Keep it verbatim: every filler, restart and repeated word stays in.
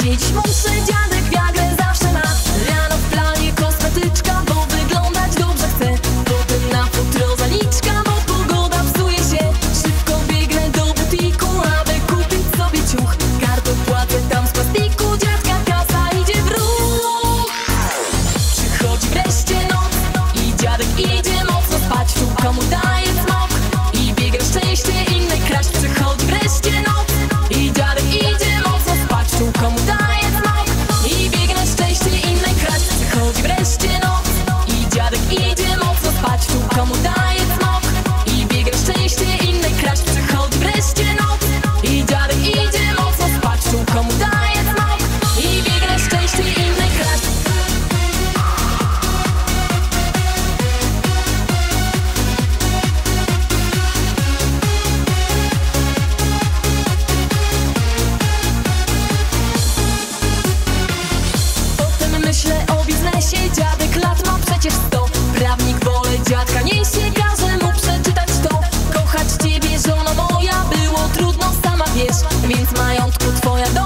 się dziś muszę, dziadek wiagrę zawsze ma. Rano w planie kosmetyczka, bo wyglądać dobrze chcę. Potem na futro zaliczka, bo pogoda psuje się. Szybko biegnę do butiku, aby kupić sobie ciuch. Kartą płacę tam z plastiku, dziadka kasa idzie w ruch. Przychodzi wreszcie noc i dziadek idzie mocno spać. Czułka mu daje smok i biega szczęście innej kraść. Przychodzi wreszcie noc i dziadek idzie mocno spać. Czułka mu daje smok i biega szczęście innej kraść. Przychodzi wreszcie noc i dziadek idzie mocno spać. Czułka mu daje smok i biega szczęście innej kraść. Przychodzi wreszcie noc i dziadek idzie mocno spać. Czułka mu daje smok i biega szczęście innej kraść. Myślę o biznesie, dziadek lat ma przecież sto. Prawnik wolę dziadka niesie, każe mu przeczytać to. Kochać ciebie, żono moja, było trudno, sama wiesz, więc majątku twoja do